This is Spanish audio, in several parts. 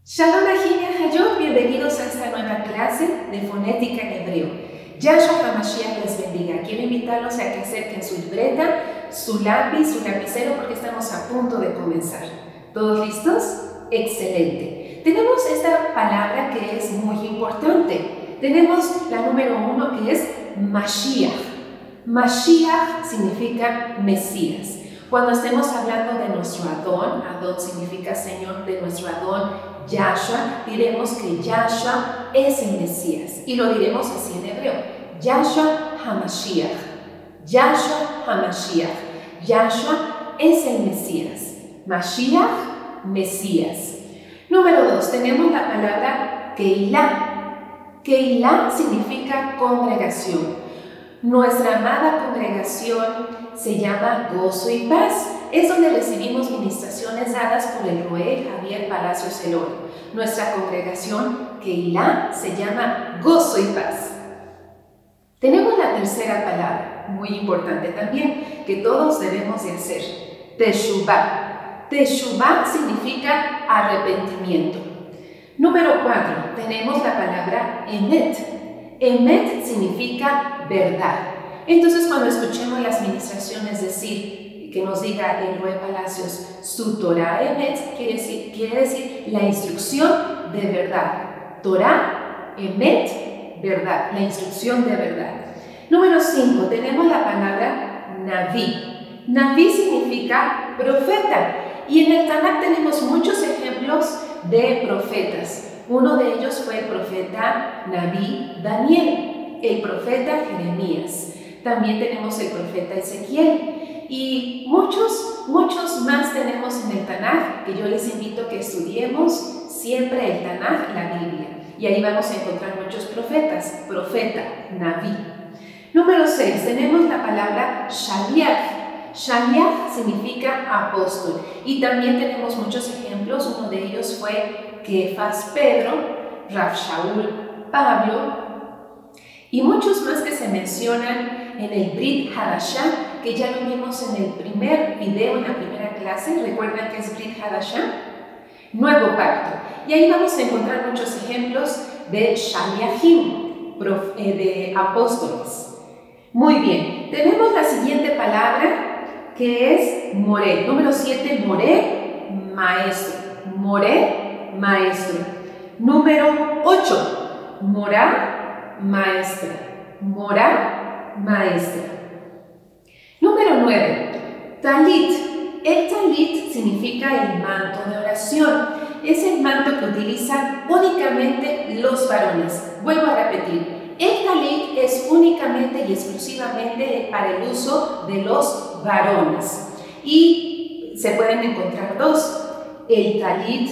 Shalom Ahim y Hayot, bienvenidos a esta nueva clase de fonética en hebreo. Yahshua HaMashiach les bendiga. Quiero invitarlos a que acerquen su libreta, su lápiz, su lapicero, porque estamos a punto de comenzar. ¿Todos listos? Excelente. Tenemos esta palabra que es muy importante. Tenemos la número 1 que es Mashiach. Mashiach significa Mesías. Cuando estemos hablando de nuestro Adón, Adón significa Señor, de nuestro Adón, Yahshua, diremos que Yahshua es el Mesías. Y lo diremos así en hebreo. Yahshua HaMashiach. Yahshua HaMashiach. Yahshua es el Mesías. Mashiach, Mesías. Número 2, tenemos la palabra Keilah. Keilah significa congregación. Nuestra amada congregación se llama Gozo y Paz. Es donde recibimos ministraciones dadas por el Roé Javier Palacios Elor. Nuestra congregación Keilah se llama Gozo y Paz. Tenemos la tercera palabra, muy importante también, que todos debemos de hacer. Teshuvah. Teshuvah significa arrepentimiento. Número 4, tenemos la palabra Emet. Emet significa verdad. Entonces, cuando escuchemos las ministraciones decir, que nos diga el Roé Palacios, su Torah Emet, quiere decir la instrucción de verdad. Torah, Emet, verdad, la instrucción de verdad. Número 5, tenemos la palabra Naví. Naví significa profeta. Y en el Tanakh tenemos muchos ejemplos de profetas. Uno de ellos fue el profeta Naví Daniel, el profeta Jeremías. También tenemos el profeta Ezequiel y muchos más tenemos en el Tanakh, que yo les invito a que estudiemos siempre el Tanakh, la Biblia. Y ahí vamos a encontrar muchos profetas, profeta, Naví. Número 6, tenemos la palabra Shaliach. Shaliach significa apóstol. Y también tenemos muchos ejemplos, uno de ellos fue Kefas Pedro, Rav Shaul Pablo, y muchos más que se mencionan en el Brit Hadashah, que ya lo vimos en el primer video, en la primera clase. ¿Recuerdan qué es Brit Hadashah? Nuevo pacto. Y ahí vamos a encontrar muchos ejemplos de Shaliachim, de apóstoles. Muy bien, tenemos la siguiente palabra que es Moré. Número 7, Moré, maestro. Moré, maestro. Número 8, Morá, maestra. Morá, maestra. Número 9, Talit. El talit significa el manto de oración. Es el manto que utilizan únicamente los varones. Vuelvo a repetir. El talit es únicamente y exclusivamente para el uso de los varones. Y se pueden encontrar dos. El talit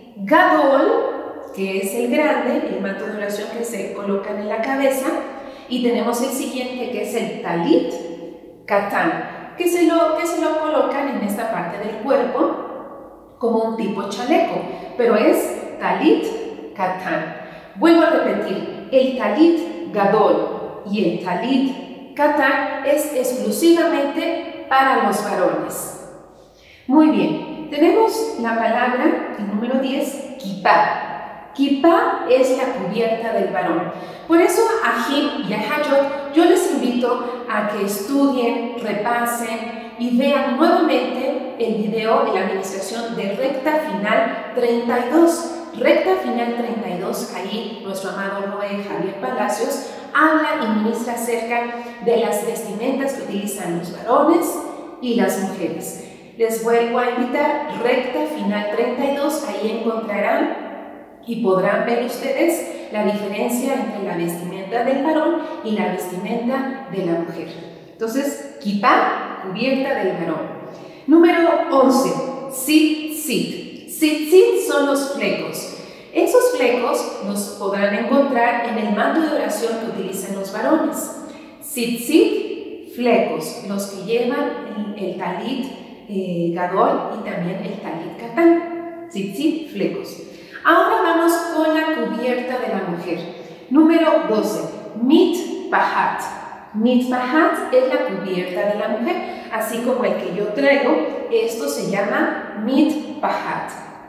gadol, que es el grande, el manto de oración que se colocan en la cabeza. Y tenemos el siguiente, que es el talit katán, que se lo colocan en esta parte del cuerpo como un tipo chaleco, pero es talit katán. Vuelvo a repetir, el talit gadol y el talit katán es exclusivamente para los varones. Muy bien, tenemos la palabra, el número 10, kippah. Kippah es la cubierta del varón. Por eso a Jim y a Hayot yo les invito a que estudien, repasen y vean nuevamente el video de la administración de Recta Final 32. Recta Final 32, ahí nuestro amado Roé Javier Palacios habla y ministra acerca de las vestimentas que utilizan los varones y las mujeres. Les vuelvo a invitar, Recta Final 32, ahí encontrarán y podrán ver ustedes la diferencia entre la vestimenta del varón y la vestimenta de la mujer. Entonces, kippah, cubierta del varón. Número 11, tzitzit. Tzitzit son los flecos. Esos flecos los podrán encontrar en el manto de oración que utilizan los varones. Tzitzit, flecos, los que llevan el talit gadol y también el talit katán. Tzitzit, flecos. Ahora vamos con la cubierta de la mujer. Número 12, mitpahat. Mitpahat es la cubierta de la mujer, así como el que yo traigo, esto se llama mitpahat.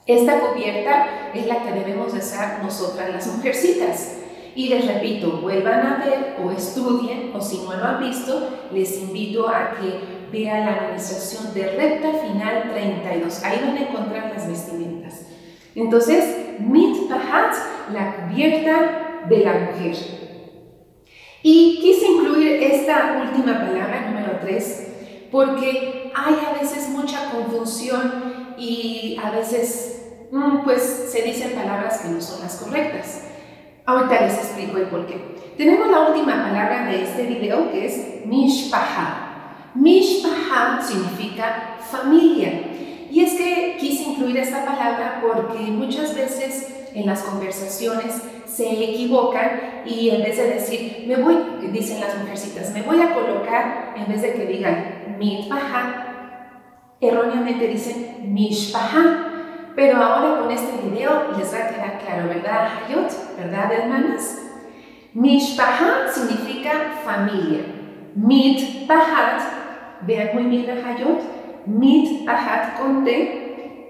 Esta cubierta es la que debemos usar nosotras las mujercitas. Y les repito, vuelvan a ver o estudien, o si no lo han visto, les invito a que vean la administración de recta final 32. Ahí van a encontrar las vestimentas. Entonces, mitpahat, la cubierta de la mujer. Y quise incluir esta última palabra, número 3, porque hay a veces mucha confusión y a veces pues se dicen palabras que no son las correctas. Ahorita les explico el por qué. Tenemos la última palabra de este video, que es mishpaha. Mishpaha significa familia. Y es que quise incluir esta palabra porque muchas veces en las conversaciones se equivocan y en vez de decir, dicen las mujercitas, me voy a colocar, en vez de que digan mitpaha, erróneamente dicen mishpaha. Pero ahora con este video les va a quedar claro, ¿verdad, Hayot? ¿Verdad, hermanas? Mishpaha significa familia. Mitpahat, vean muy bien a Hayot, mitpahat con T,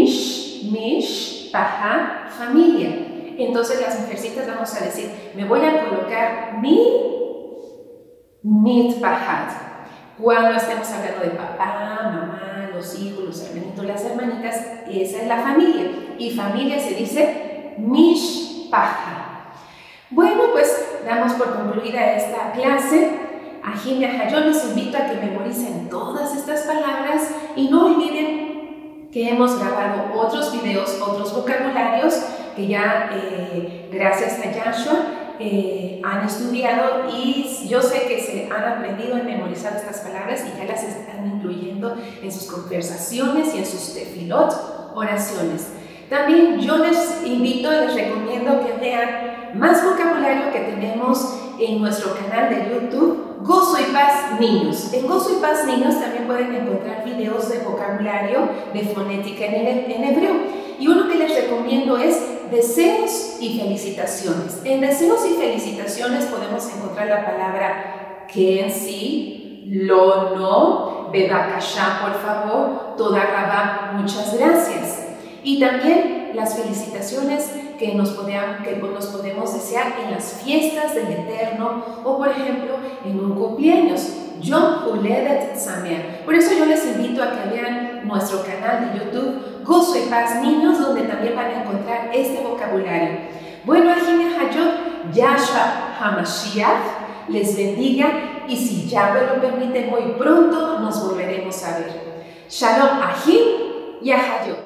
mishpaha, familia. Entonces las mujercitas vamos a decir, me voy a colocar mitpahat. Cuando estemos hablando de papá, mamá, los hijos, los hermanitos, las hermanitas, esa es la familia. Y familia se dice mishpaha. Bueno, pues damos por concluida esta clase. Ajim y Hayot, les invito a que memoricen todas estas palabras y no olviden que hemos grabado otros videos, otros vocabularios que ya, gracias a Yashua, han estudiado y yo sé que se han aprendido a memorizar estas palabras y ya las están incluyendo en sus conversaciones y en sus tefilot, oraciones. También yo les invito y les recomiendo que vean más vocabulario que tenemos en nuestro canal de YouTube, Gozo y Paz Niños. En Gozo y Paz Niños también pueden encontrar videos de vocabulario, de fonética en hebreo. Y uno que les recomiendo es deseos y felicitaciones. En deseos y felicitaciones podemos encontrar la palabra que en sí, lo no, bebakashá, por favor, toda rabá, muchas gracias. Y también las felicitaciones que nos podemos desear en las fiestas del Eterno o, por ejemplo, en un cumpleaños. Yom Huledet Sameach. Por eso yo les invito a que vean nuestro canal de YouTube Gozo y Paz Niños, donde también van a encontrar este vocabulario. Bueno, Ajim y Hayot, Yahshua HaMashiach les bendiga y si Yahweh lo permite, muy pronto nos volveremos a ver. Shalom Ajim y Hayot.